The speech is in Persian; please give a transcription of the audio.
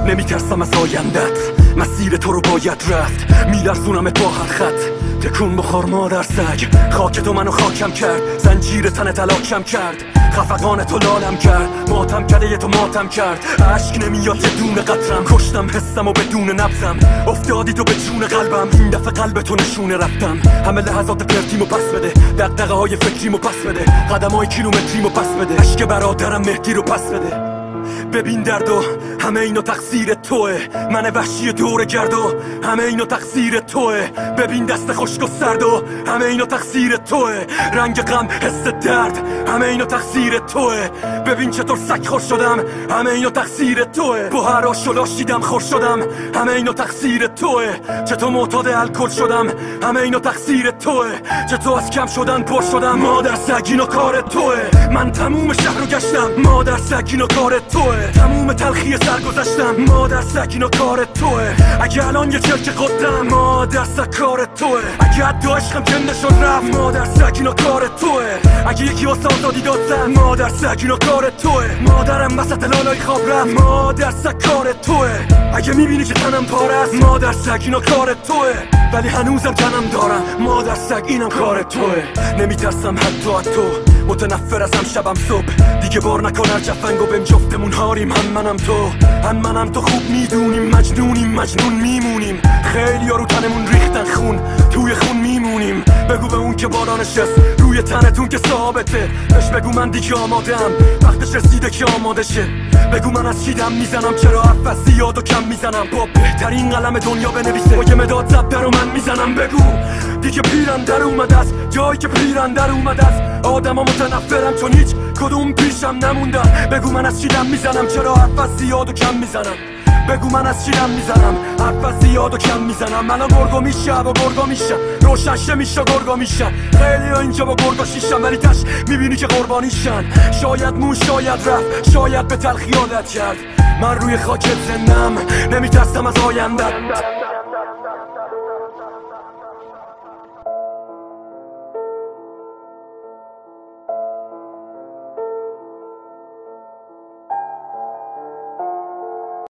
نمیترسم از آیندت، مسیر تو رو باید رفت. میلرزونمت با هر خط، تکون بخور مادر سگ. خاک تو منو خاکم کرد، زنجیر تنت هلاکم کرد. خفقان تو لالم کرد، ماتم کرده تو ماتم کرد. عشق نمیاد یه دونه قطرم، کشتم حسم و بدون نبضم. افتادی تو به جون قلبم، این دفعه قلب تو نشونه رفتم. همه لحظات پرتیمو پس بده، دغدغه های فکریمو پس بده، قدم های کیلومتریمو پس بده، عشق برادرم مهدی رو پس بده. ببین دردو همه اینو تقصیر توه، من وحشی دور گردو همه اینو تقصیر توه. ببین دست خشک و سردو همه اینو تقصیر توه. رنگ غم حس درد همه اینو تقصیر توه. ببین چطور سگ خور شدم همه اینو تقصیر توه. با هر آشولاش دیدم خور شدم همه اینو تقصیر توه. چطور معتاد الکل شدم همه اینو تقصیر توه. چطور از کم شدن پر شدم مادر سگ اینو کار توه. من تموم شهر رو گشتم مادر سگ اینو کار توه. تموم تلخی سر گذشتم مادر سگ اینو کار توه. اگه الان یه چرک قدم مادر سگ کار توه. اگه حتی عشقم که نشد رفت مادر سگ اینو کار توه. اگه یکی واسه آزادی داد زد مادر سگ اینو کار توه. مادرم وسط لالای خواب رفت مادر سگ کار توه. اگه میبینی که تنم پاره است مادر سگ اینو کار توه. ولی هنوزم تنم دارم مادر سگ اینم کار توه. نمیترسم حتی از تو، متنفر ازم شبم صبح. دیگه بار نکن هر جفنگو بهم جفتمون هاریم. هم منم تو خوب میدونیم مجنونیم مجنون میمونیم. خیلی ها رو تنمون ریختن خون، توی خون میمونیم. بگو به اون که بالا نشست روی تنتون که ثابته، بهش بگو من دیگه آمادم، وقتش رسیده که آماده شه. بگو من از چی دم میزنم، چرا حرف از زیاد و کم میزنم. با بهترین قلم دنیا بنویسه با یه مداد زبده رو من میزنم. بگو دیگه پیرم در اومده است، جایی که پیرم در اومده است. آدما متنفرم چون هیچ کدوم پیشم نموندن. بگو من از چی دم میزنم، چرا حرف از زیاد و کم میزنم. بگو من از چی دم میزنم، حرف از زیاد و کم میزنم. منو گرگو میشه با گرگا میشه، روشنشه میشه گرگا میشن. خیلی ها اینجا با گرگا شیشن، ولی تش میبینی که قربانیشن. شاید مون شاید رفت، شاید به تلخی عادت کرد. من روی خاکت زندم، نمیترسم از آیندت.